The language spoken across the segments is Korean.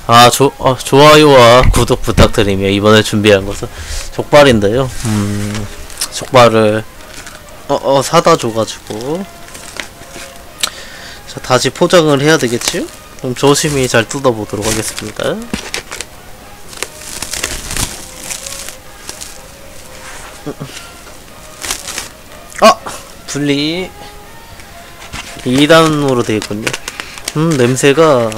좋아요와 구독 부탁드리며 이번에 준비한 것은 족발인데요. 족발을 사다 줘가지고 자, 다시 포장을 해야 되겠지요? 좀 조심히 잘 뜯어보도록 하겠습니다. 분리 2단으로 되어있군요. 냄새가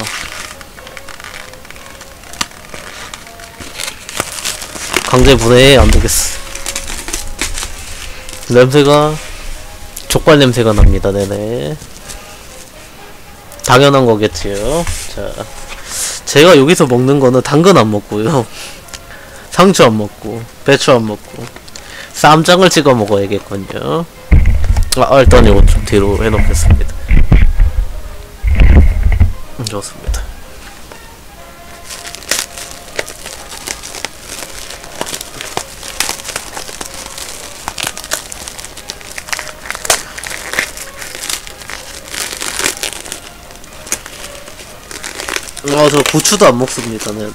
강제 분해 안되겠어. 냄새가 족발 냄새가 납니다. 네네, 당연한 거겠지요. 자, 제가 여기서 먹는 거는 당근 안 먹고요, 상추 안 먹고, 배추 안 먹고 쌈장을 찍어 먹어야겠군요. 일단 이거 좀 뒤로 해놓겠습니다. 좋습니다. 저 고추도 안 먹습니다. 네네.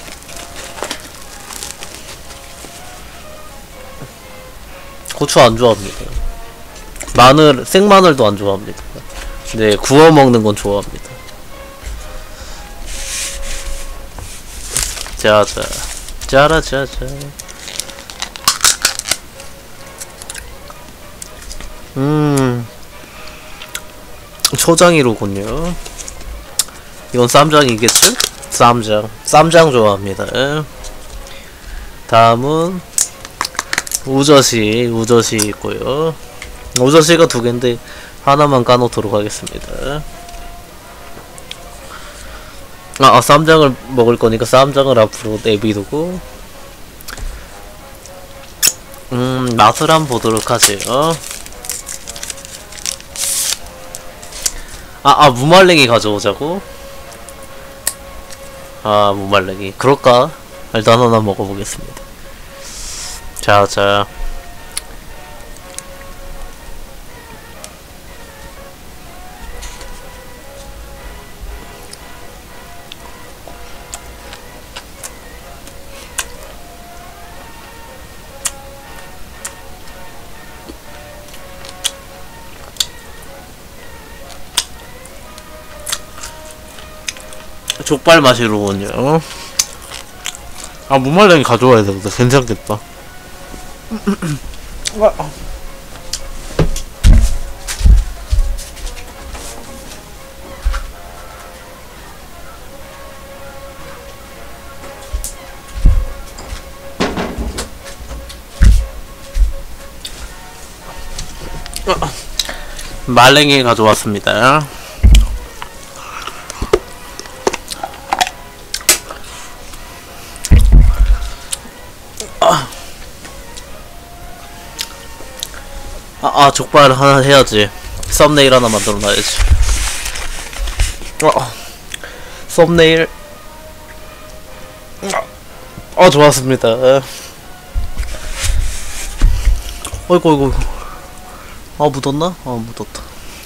고추 안 좋아합니다. 생마늘도 안 좋아합니다. 네, 구워 먹는 건 좋아합니다. 짜자, 짜라짜자. 초장이로군요. 이건 쌈장이겠죠? 쌈장 좋아합니다. 다음은 우저시 있고요. 우저시가 두 개인데 하나만 까놓도록 하겠습니다. 쌈장을 먹을 거니까 쌈장을 앞으로 내비두고 맛을 한번 보도록 하죠. 무말랭이 가져오자고? 무말랭이 그럴까? 일단 하나 먹어보겠습니다. 자. 족발 맛이로군요. 무말랭이 가져와야 되겠다. 괜찮겠다. 말랭이 가져왔습니다. 족발 하나 해야지. 썸네일 하나 만들어 놔야지. 썸네일. 좋았습니다. 어이구. 묻었나? 묻었다.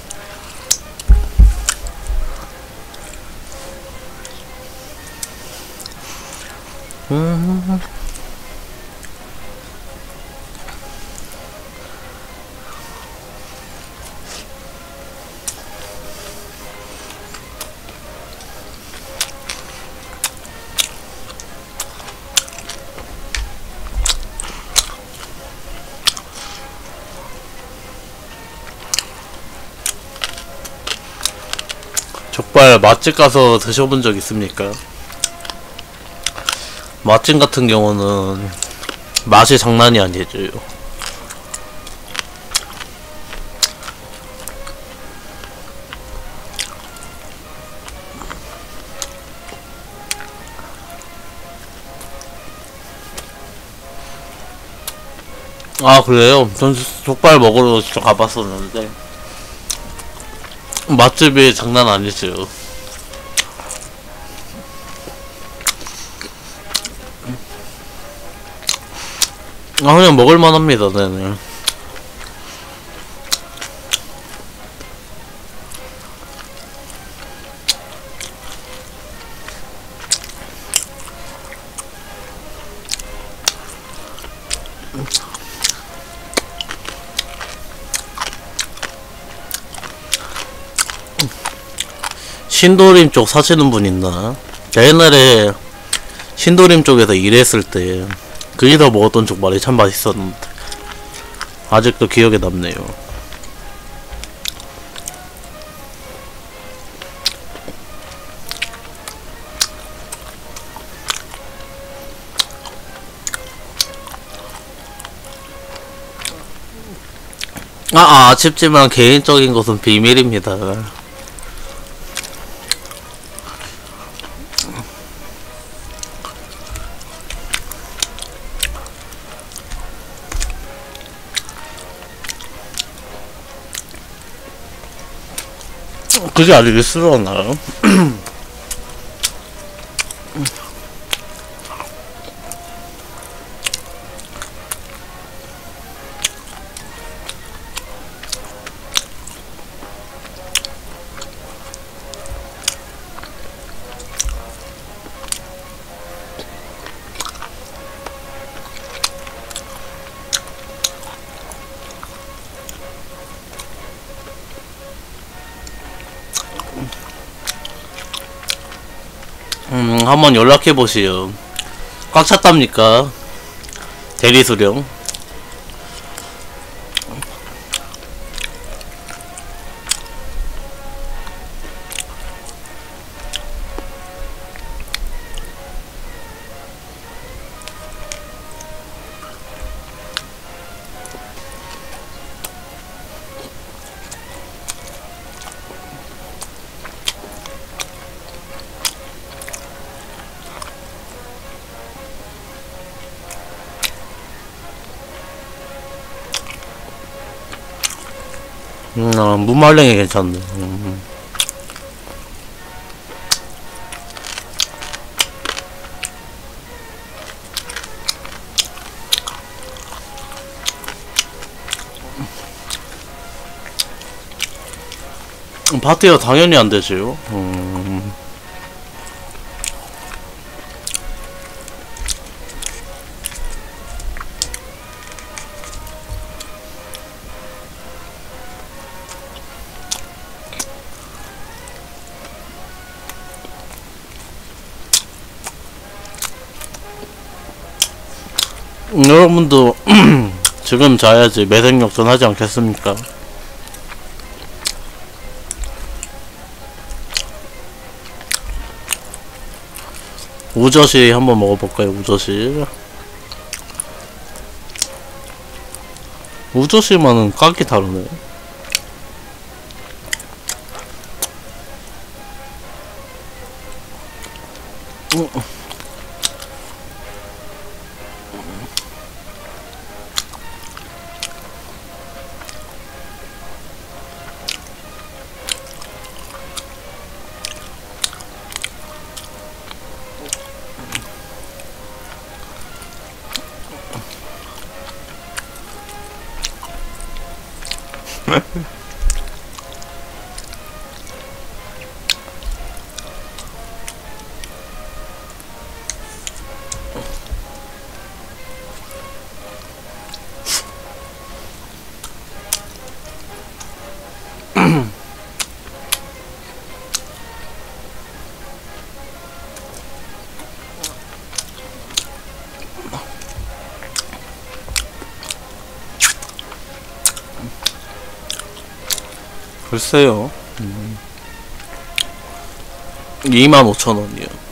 족발 맛집 가서 드셔본 적 있습니까? 맛집 같은 경우는 맛이 장난이 아니죠. 그래요? 전 족발 먹으러 진짜 가봤었는데 맛집이 장난 아니죠. 그냥 먹을만 합니다. 네네. 신도림 쪽 사시는 분 있나? 옛날에 신도림 쪽에서 일했을 때 거기서 먹었던 족발이 참 맛있었는데 아직도 기억에 남네요. 아쉽지만 개인적인 것은 비밀입니다. 그게 아직 있으려나? 한번 연락해보시오. 꽉 찼답니까? 대리수령. 무말랭이 괜찮네. 파티가 당연히 안 되지요. 여러분도 지금 자야지 매생역전 하지 않겠습니까? 우저시 한번 먹어볼까요? 우저시. 우저시만은 깎기 다르네. 글쎄요. 25,000원이요.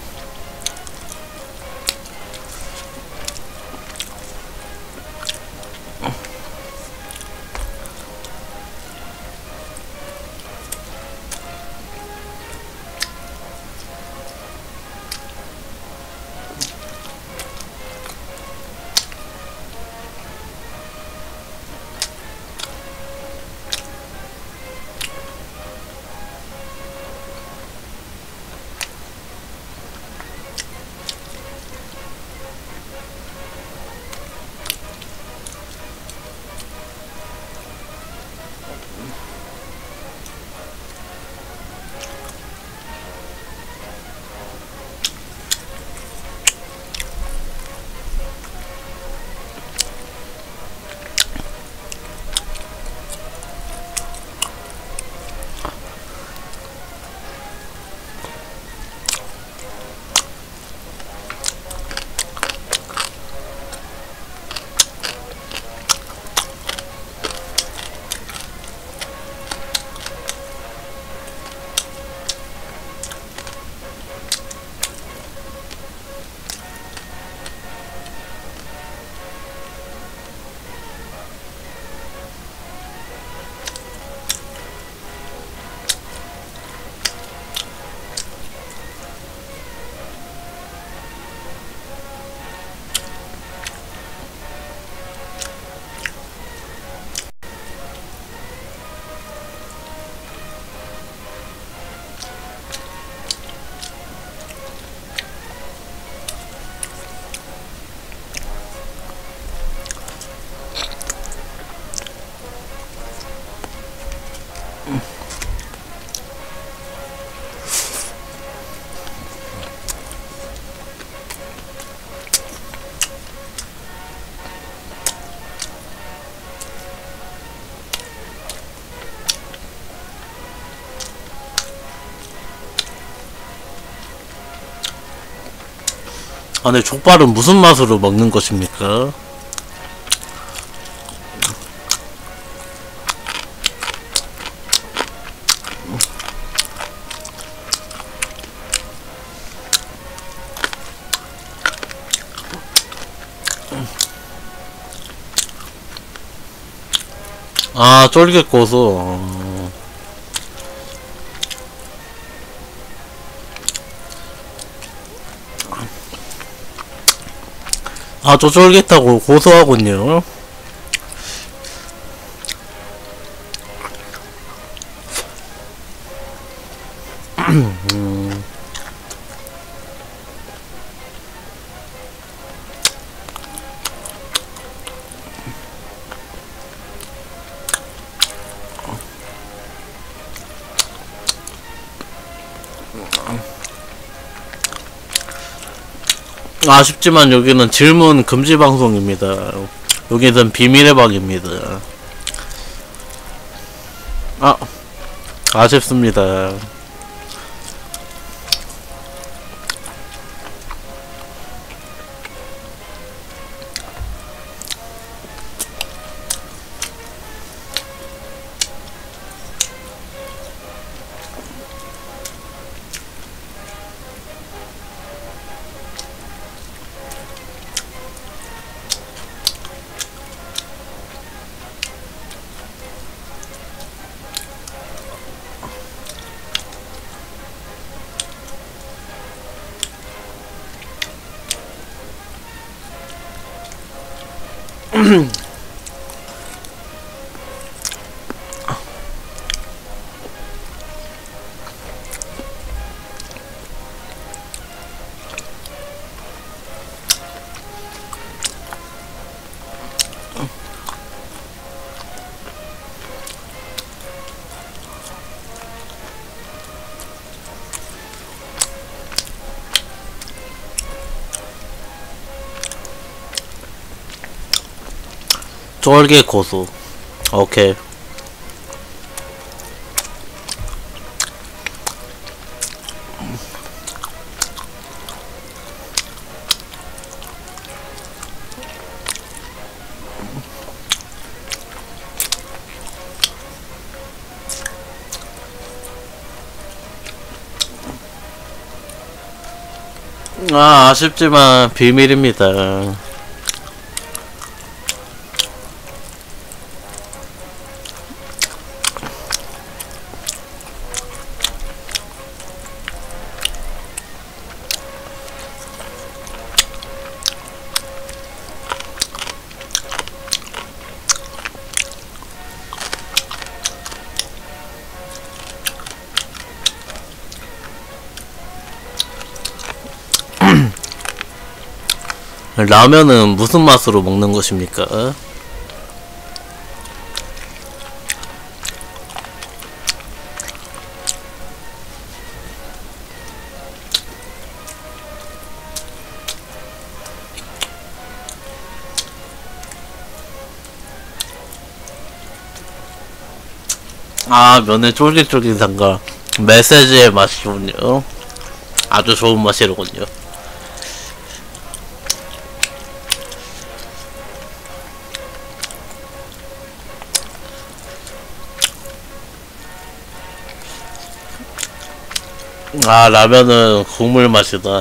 아, 근데 족발은 무슨 맛으로 먹는 것입니까? 아, 쫄깃 고소. 아주 쫄깃하고 고소하군요. 아쉽지만 여기는 질문 금지 방송입니다. 여기는 비밀의 방입니다. 아, 아쉽습니다. 쫄깃 고소. 오케이. 아, 아쉽지만 비밀입니다. 라면은 무슨 맛으로 먹는 것입니까? 아, 면의 쫄깃쫄깃한 거. 메시지의 맛이군요. 아주 좋은 맛이로군요. 아, 라면은 국물 맛이다.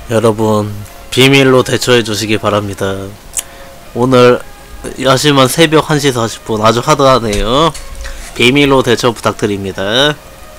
여러분 비밀로 대처해 주시기 바랍니다. 오늘 야심한 새벽 1시 40분 아주 하드하네요. 비밀로 대처 부탁드립니다.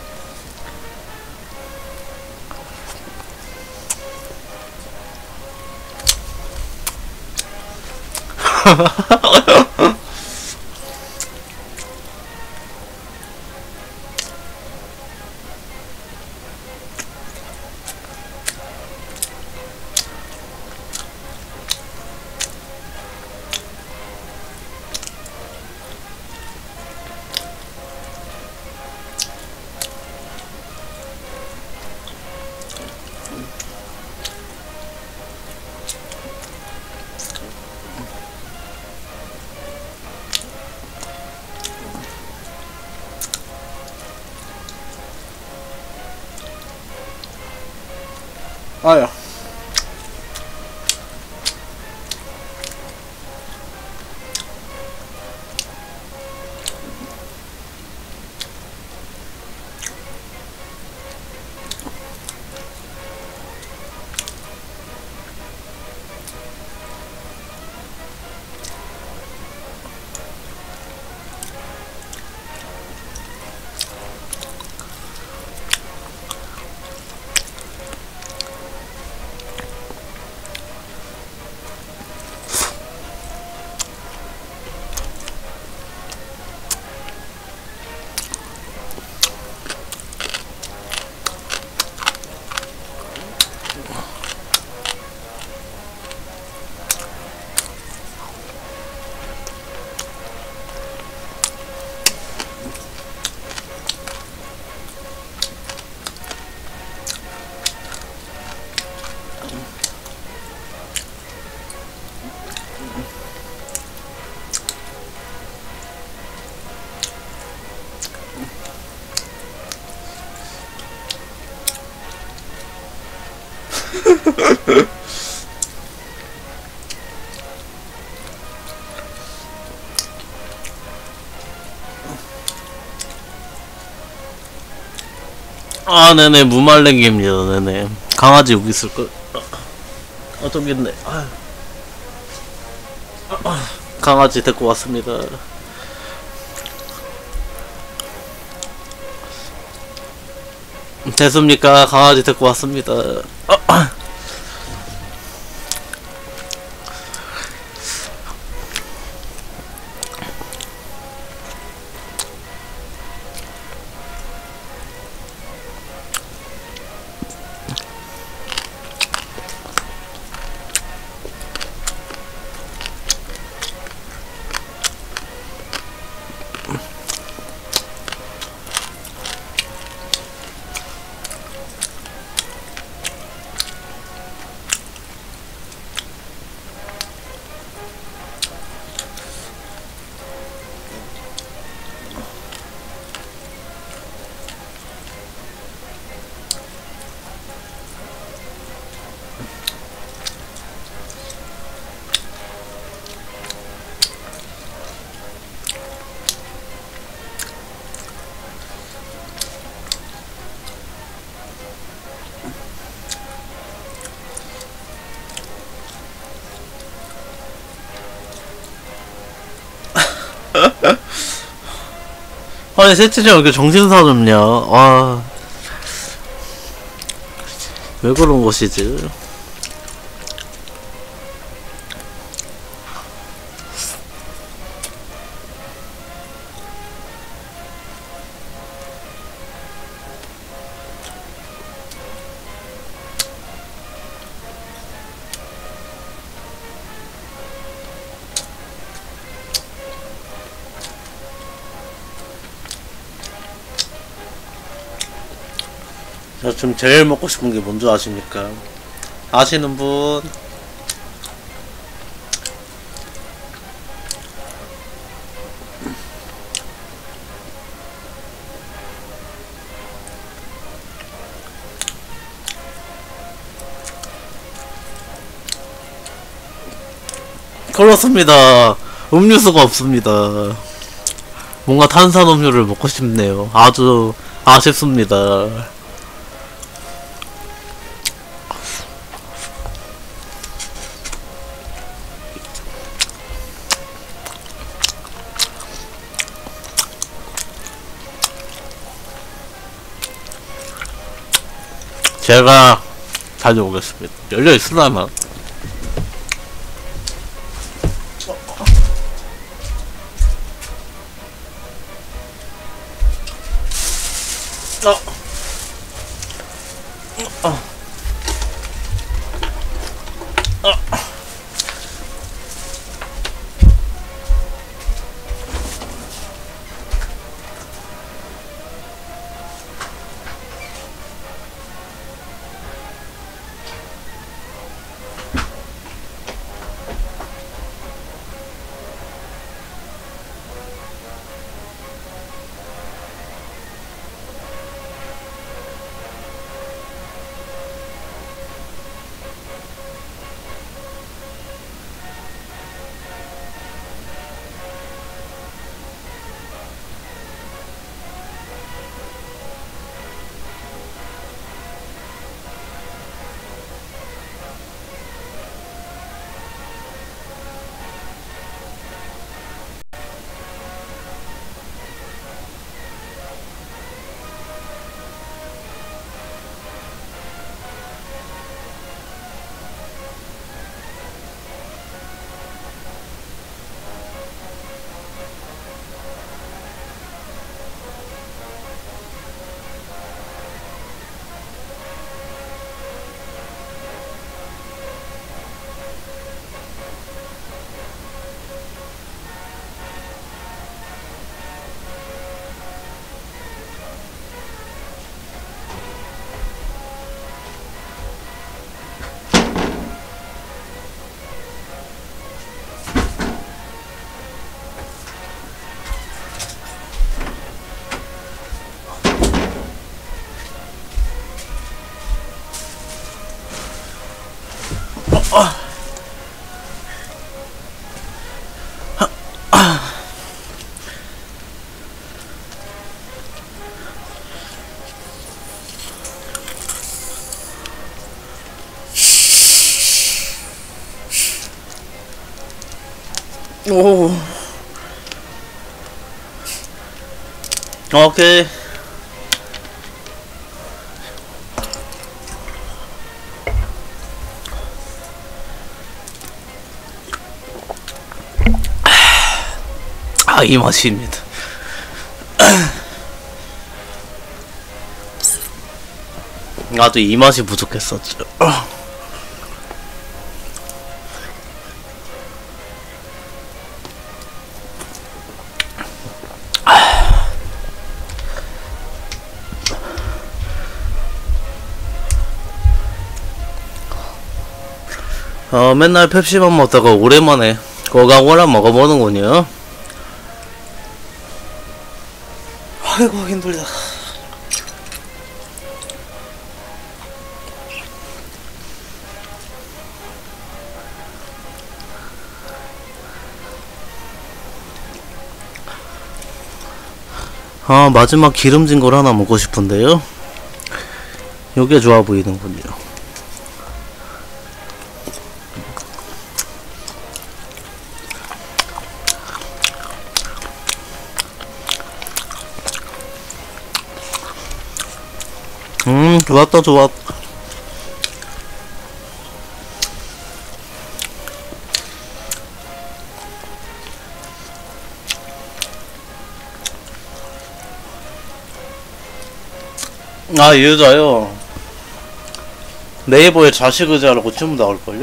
아야. 아, 네네, 무말랭이입니다. 네네. 강아지 여기 있을걸? 저기 있네. 강아지 데리고 왔습니다. 됐습니까? 강아지 데리고 왔습니다. 아니 세트장 왜 이렇게 정신사납냐. 아, 왜 그런 것이지. 저 지금 제일 먹고 싶은 게 뭔지 아십니까? 아시는 분? 그렇습니다. 음료수가 없습니다. 뭔가 탄산음료를 먹고 싶네요. 아주 아쉽습니다. 제가 다녀오겠습니다. 열려 있으려나? 오. 오케이. 아, 이 맛입니다. 나도 이 맛이 부족했었죠. 맨날 펩시만 먹다가 오랜만에 코카콜라 먹어보는군요. 아이고 힘들다. 마지막 기름진 걸 하나 먹고 싶은데요. 요게 좋아 보이는군요. 좋았다, 좋았. 아, 이 여자요. 네이버에 자식 의자라고 좀 나올걸요?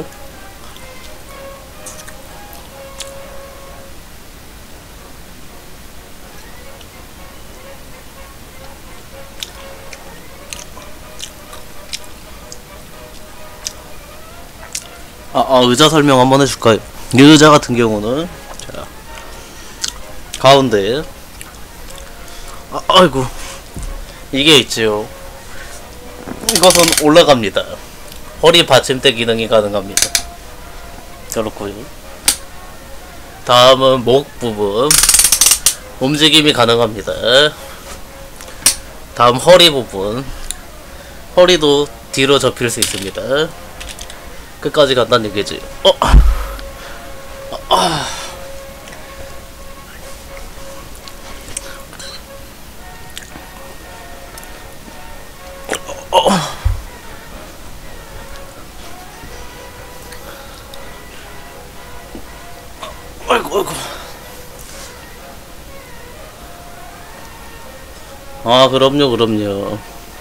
의자 설명 한번 해줄까요? 이 의자 같은 경우는, 자, 가운데, 아이고, 이게 있지요. 이것은 올라갑니다. 허리 받침대 기능이 가능합니다. 그렇고요. 다음은 목 부분, 움직임이 가능합니다. 다음 허리 부분, 허리도 뒤로 접힐 수 있습니다. 끝까지 간다는 얘기지. 아이고 아이고. 아 그럼요 그럼요.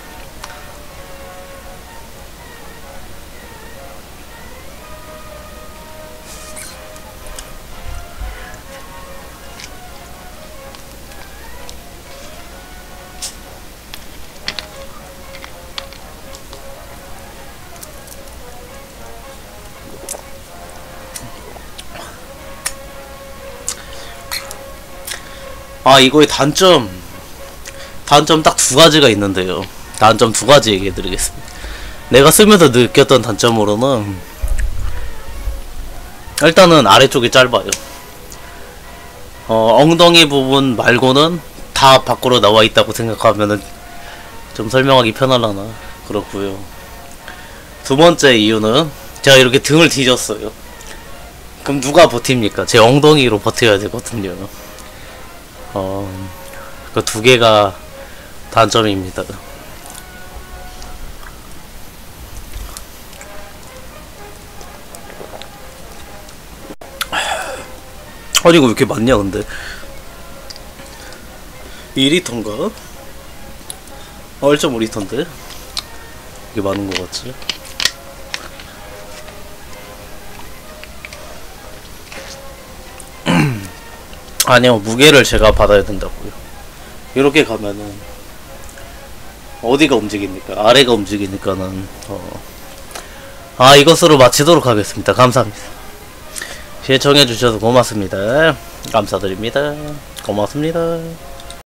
아 이거의 단점 딱 두 가지가 있는데요. 단점 두 가지 얘기해 드리겠습니다. 내가 쓰면서 느꼈던 단점으로는 일단은 아래쪽이 짧아요. 엉덩이 부분 말고는 다 밖으로 나와 있다고 생각하면은 좀 설명하기 편하려나 그렇고요. 두 번째 이유는 제가 이렇게 등을 뒤졌어요. 그럼 누가 버팁니까? 제 엉덩이로 버텨야 되거든요. 그 두 개가 단점입니다. 아니 이거 왜 이렇게 많냐 근데 2리터인가? 1.5리터인데? 이게 많은 것 같지? 아니요 무게를 제가 받아야 된다고요. 이렇게 가면은 어디가 움직입니까? 아래가 움직이니까는 이것으로 마치도록 하겠습니다. 감사합니다. 시청해주셔서 고맙습니다. 감사드립니다. 고맙습니다.